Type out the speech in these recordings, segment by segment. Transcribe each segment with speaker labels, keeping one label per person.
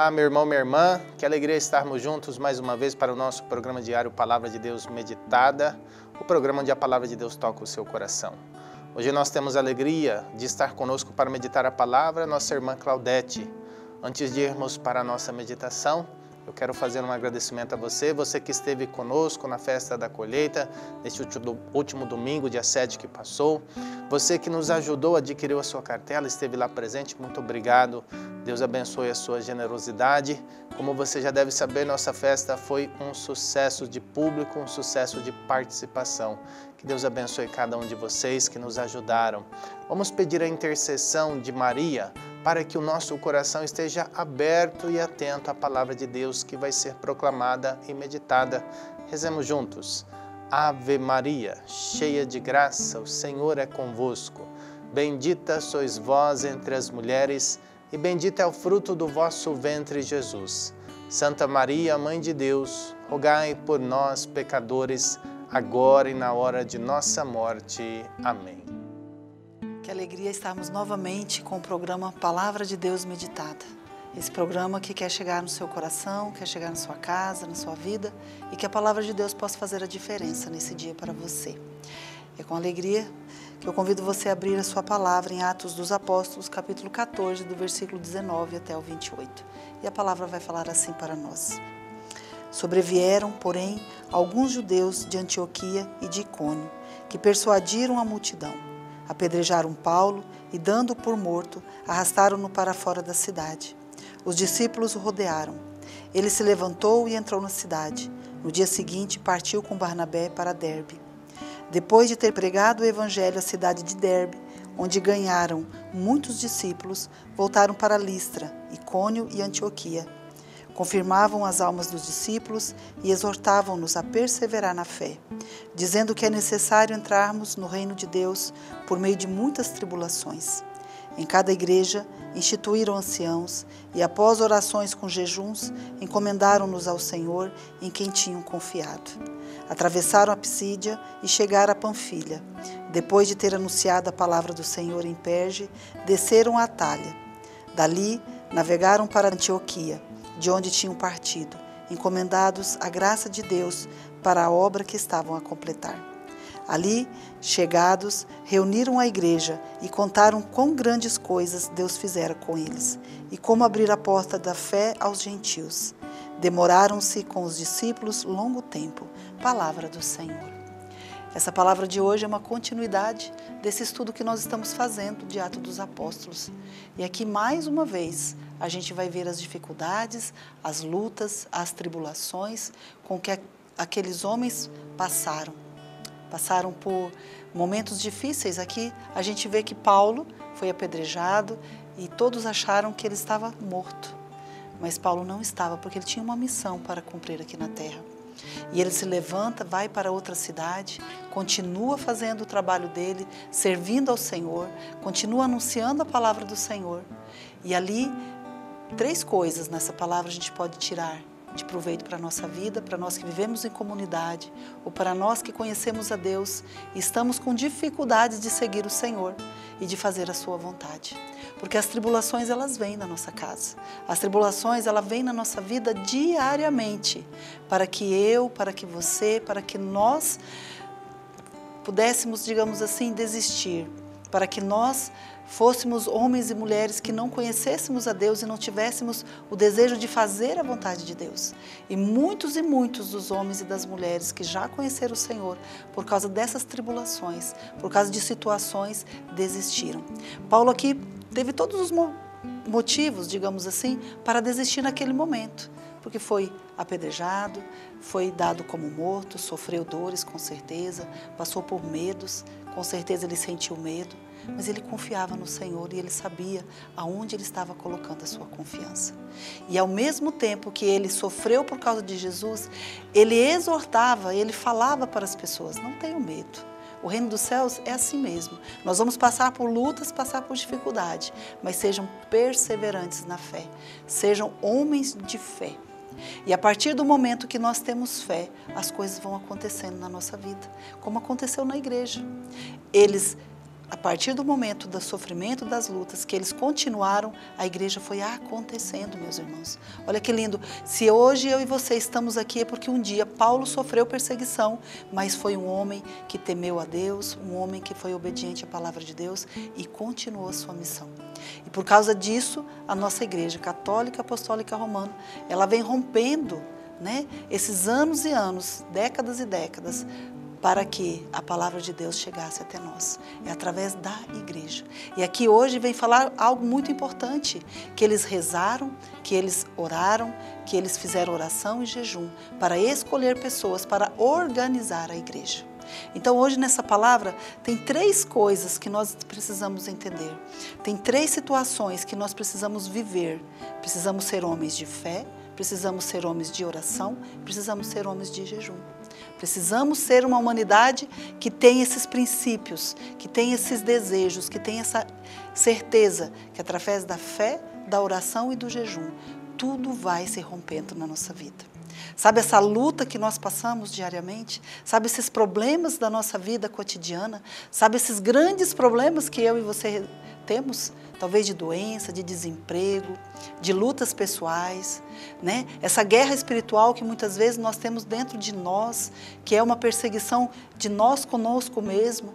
Speaker 1: Olá, meu irmão, minha irmã, que alegria estarmos juntos mais uma vez para o nosso programa diário Palavra de Deus Meditada, o programa onde a Palavra de Deus toca o seu coração. Hoje nós temos a alegria de estar conosco para meditar a palavra, nossa irmã Claudete. Antes de irmos para a nossa meditação, eu quero fazer um agradecimento a você que esteve conosco na festa da colheita, neste último domingo, dia 7 que passou. Você que nos ajudou, adquiriu a sua cartela, esteve lá presente, muito obrigado. Deus abençoe a sua generosidade. Como você já deve saber, nossa festa foi um sucesso de público, um sucesso de participação. Que Deus abençoe cada um de vocês que nos ajudaram. Vamos pedir a intercessão de Maria, para que o nosso coração esteja aberto e atento à palavra de Deus que vai ser proclamada e meditada. Rezemos juntos. Ave Maria, cheia de graça, o Senhor é convosco. Bendita sois vós entre as mulheres, e bendito é o fruto do vosso ventre, Jesus. Santa Maria, Mãe de Deus, rogai por nós, pecadores, agora e na hora de nossa morte. Amém.
Speaker 2: Que alegria estarmos novamente com o programa Palavra de Deus Meditada. Esse programa que quer chegar no seu coração, quer chegar na sua casa, na sua vida e que a Palavra de Deus possa fazer a diferença nesse dia para você. É com alegria que eu convido você a abrir a sua palavra em Atos dos Apóstolos, capítulo 14, do versículo 19 até o 28. E a palavra vai falar assim para nós. Sobrevieram, porém, alguns judeus de Antioquia e de Icônio, que persuadiram a multidão. Apedrejaram Paulo e, dando-o por morto, arrastaram-no para fora da cidade. Os discípulos o rodearam. Ele se levantou e entrou na cidade. No dia seguinte, partiu com Barnabé para Derbe. Depois de ter pregado o evangelho à cidade de Derbe, onde ganharam muitos discípulos, voltaram para Listra, Icônio e Antioquia. Confirmavam as almas dos discípulos e exortavam-nos a perseverar na fé, dizendo que é necessário entrarmos no reino de Deus por meio de muitas tribulações. Em cada igreja instituíram anciãos e, após orações com jejuns, encomendaram-nos ao Senhor em quem tinham confiado. Atravessaram a Psídia e chegaram a Panfilha. Depois de ter anunciado a palavra do Senhor em Perge, desceram a Atália. Dali, navegaram para Antioquia, de onde tinham partido, encomendados à graça de Deus para a obra que estavam a completar. Ali, chegados, reuniram a igreja e contaram quão grandes coisas Deus fizera com eles e como abrir a porta da fé aos gentios. Demoraram-se com os discípulos longo tempo. Palavra do Senhor. Essa palavra de hoje é uma continuidade desse estudo que nós estamos fazendo de Atos dos Apóstolos. E aqui, mais uma vez, a gente vai ver as dificuldades, as lutas, as tribulações com que aqueles homens passaram. Passaram por momentos difíceis. Aqui a gente vê que Paulo foi apedrejado e todos acharam que ele estava morto. Mas Paulo não estava, porque ele tinha uma missão para cumprir aqui na terra. E ele se levanta, vai para outra cidade, continua fazendo o trabalho dele, servindo ao Senhor, continua anunciando a palavra do Senhor. E ali, 3 coisas nessa palavra a gente pode tirar de proveito para a nossa vida, para nós que vivemos em comunidade, ou para nós que conhecemos a Deus e estamos com dificuldades de seguir o Senhor e de fazer a sua vontade. Porque as tribulações, elas vêm na nossa casa. As tribulações, elas vêm na nossa vida diariamente, para que eu, para que você, para que nós pudéssemos, digamos assim, desistir, para que nós fôssemos homens e mulheres que não conhecêssemos a Deus e não tivéssemos o desejo de fazer a vontade de Deus. E muitos dos homens e das mulheres que já conheceram o Senhor, por causa dessas tribulações, por causa de situações, desistiram. Paulo aqui teve todos os motivos, digamos assim, para desistir naquele momento, porque foi apedrejado, foi dado como morto, sofreu dores com certeza, passou por medos, com certeza ele sentiu medo, mas ele confiava no Senhor e ele sabia aonde ele estava colocando a sua confiança. E ao mesmo tempo que ele sofreu por causa de Jesus, ele exortava, ele falava para as pessoas, não tenham medo. O reino dos céus é assim mesmo. Nós vamos passar por lutas, passar por dificuldade, mas sejam perseverantes na fé, sejam homens de fé. E a partir do momento que nós temos fé, as coisas vão acontecendo na nossa vida, como aconteceu na igreja. Eles a partir do momento do sofrimento, das lutas, que eles continuaram, a igreja foi acontecendo, meus irmãos. Olha que lindo, se hoje eu e você estamos aqui é porque um dia Paulo sofreu perseguição, mas foi um homem que temeu a Deus, um homem que foi obediente à palavra de Deus e continuou a sua missão. E por causa disso, a nossa igreja católica, apostólica, romana, ela vem rompendo, né, esses anos e anos, décadas e décadas, para que a palavra de Deus chegasse até nós. É através da igreja. E aqui hoje vem falar algo muito importante, que eles rezaram, que eles oraram, que eles fizeram oração e jejum para escolher pessoas para organizar a igreja. Então hoje nessa palavra tem 3 coisas que nós precisamos entender. Tem 3 situações que nós precisamos viver. Precisamos ser homens de fé, precisamos ser homens de oração, precisamos ser homens de jejum. Precisamos ser uma humanidade que tem esses princípios, que tem esses desejos, que tem essa certeza que através da fé, da oração e do jejum, tudo vai se rompendo na nossa vida. Sabe essa luta que nós passamos diariamente? Sabe esses problemas da nossa vida cotidiana? Sabe esses grandes problemas que eu e você temos? Talvez de doença, de desemprego, de lutas pessoais, né? Essa guerra espiritual que muitas vezes nós temos dentro de nós, que é uma perseguição de nós conosco mesmo.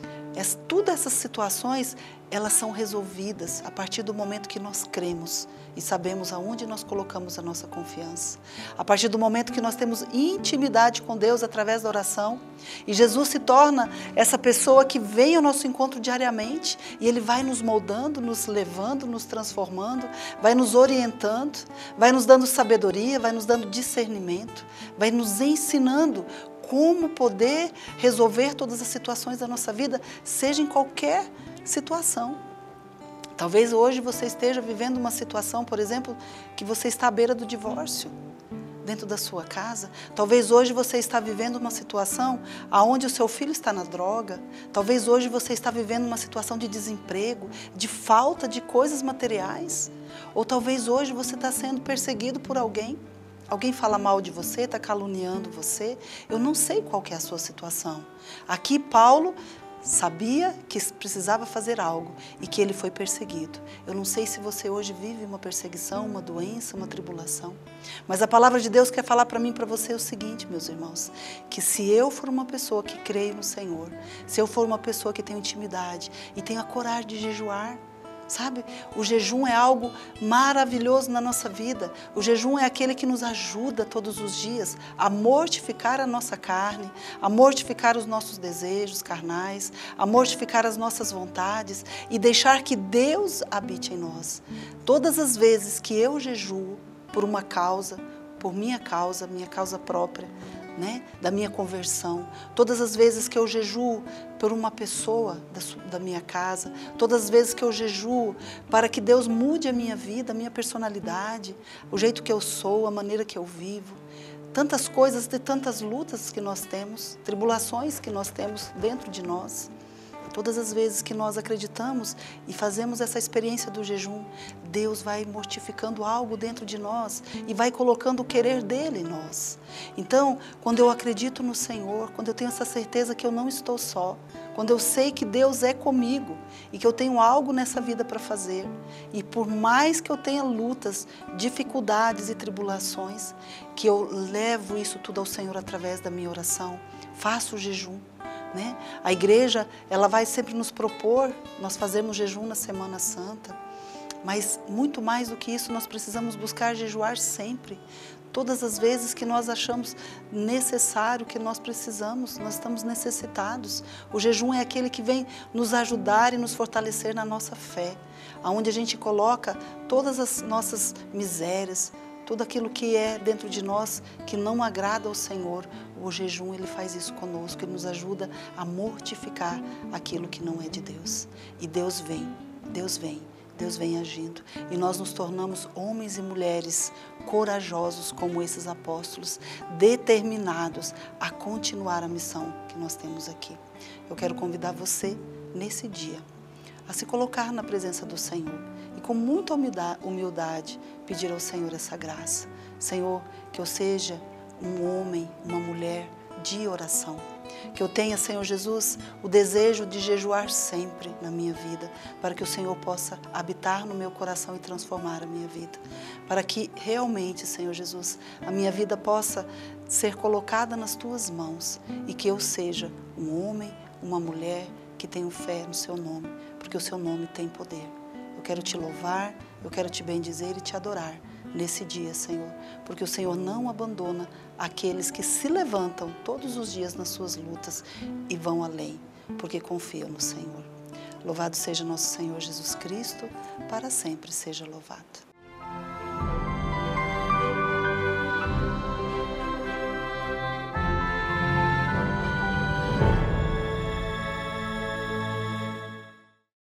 Speaker 2: Todas essas situações, elas são resolvidas a partir do momento que nós cremos e sabemos aonde nós colocamos a nossa confiança. A partir do momento que nós temos intimidade com Deus através da oração e Jesus se torna essa pessoa que vem ao nosso encontro diariamente e Ele vai nos moldando, nos levando, nos transformando, vai nos orientando, vai nos dando sabedoria, vai nos dando discernimento, vai nos ensinando como poder resolver todas as situações da nossa vida, seja em qualquer situação. Talvez hoje você esteja vivendo uma situação, por exemplo, que você está à beira do divórcio, dentro da sua casa. Talvez hoje você está vivendo uma situação onde o seu filho está na droga. Talvez hoje você está vivendo uma situação de desemprego, de falta de coisas materiais. Ou talvez hoje você está sendo perseguido por alguém. Alguém fala mal de você, está caluniando você. Eu não sei qual que é a sua situação. Aqui Paulo sabia que precisava fazer algo e que ele foi perseguido. Eu não sei se você hoje vive uma perseguição, uma doença, uma tribulação. Mas a palavra de Deus quer falar para mim e para você o seguinte, meus irmãos, que se eu for uma pessoa que creio no Senhor, se eu for uma pessoa que tem intimidade e tenho a coragem de jejuar, sabe? O jejum é algo maravilhoso na nossa vida. O jejum é aquele que nos ajuda todos os dias a mortificar a nossa carne, a mortificar os nossos desejos carnais, a mortificar as nossas vontades e deixar que Deus habite em nós. Todas as vezes que eu jejuo por uma causa, por minha causa própria, né, da minha conversão, todas as vezes que eu jejuo por uma pessoa da minha casa, todas as vezes que eu jejuo para que Deus mude a minha vida, a minha personalidade, o jeito que eu sou, a maneira que eu vivo, tantas coisas, de tantas lutas que nós temos, tribulações que nós temos dentro de nós. Todas as vezes que nós acreditamos e fazemos essa experiência do jejum, Deus vai mortificando algo dentro de nós e vai colocando o querer dele em nós. Então, quando eu acredito no Senhor, quando eu tenho essa certeza que eu não estou só, quando eu sei que Deus é comigo e que eu tenho algo nessa vida para fazer, e por mais que eu tenha lutas, dificuldades e tribulações, que eu levo isso tudo ao Senhor através da minha oração, faço o jejum. Né? A igreja, ela vai sempre nos propor, nós fazemos jejum na Semana Santa, mas muito mais do que isso, nós precisamos buscar jejuar sempre. Todas as vezes que nós achamos necessário, que nós precisamos, nós estamos necessitados. O jejum é aquele que vem nos ajudar e nos fortalecer na nossa fé, onde a gente coloca todas as nossas misérias, tudo aquilo que é dentro de nós que não agrada ao Senhor. O jejum, ele faz isso conosco, ele nos ajuda a mortificar aquilo que não é de Deus. E Deus vem, Deus vem, Deus vem agindo. E nós nos tornamos homens e mulheres corajosos como esses apóstolos, determinados a continuar a missão que nós temos aqui. Eu quero convidar você, nesse dia, a se colocar na presença do Senhor e com muita humildade pedir ao Senhor essa graça. Senhor, que eu seja um homem, uma mulher de oração. Que eu tenha, Senhor Jesus, o desejo de jejuar sempre na minha vida, para que o Senhor possa habitar no meu coração e transformar a minha vida. Para que realmente, Senhor Jesus, a minha vida possa ser colocada nas Tuas mãos e que eu seja um homem, uma mulher que tenha fé no Seu nome, porque o Seu nome tem poder. Eu quero Te louvar, eu quero Te bendizer e Te adorar nesse dia, Senhor, porque o Senhor não abandona aqueles que se levantam todos os dias nas suas lutas e vão além, porque confiam no Senhor. Louvado seja nosso Senhor Jesus Cristo, para sempre seja louvado.